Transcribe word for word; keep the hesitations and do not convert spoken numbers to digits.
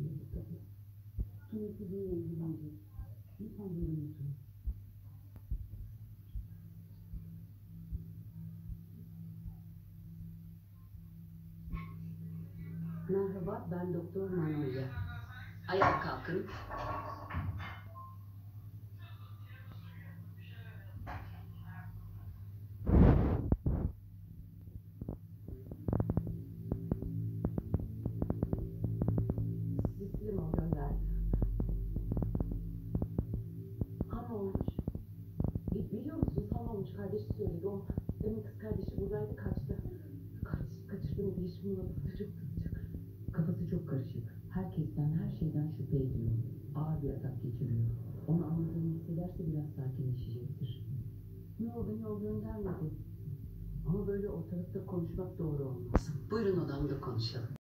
ilgilenecek tabii. Tuğ kızıyla ilgilenecek. Lütfen buyurun oturun. Merhaba, ben Doktor Manolya. Ayağa kalkın. Sizi mi o gönderdi? Han olmuş. Bi- Biliyor musunuz han olmuş, kardeşi söyledi. O demin kız kardeşi buradaydı, kaçtı. Kardeşim kaçırdığını bir iş bulmadı. Çok kızacak. Kafası çok karışık. Herkesten, her şeyden şüphe ediyor. Ağır bir atak geçiriyor. Onu anladığını hissederse biraz sakinleşecektir. Yo, beni o göndermedi. Ama böyle ortalıkta konuşmak doğru olmaz. Buyurun odamda konuşalım.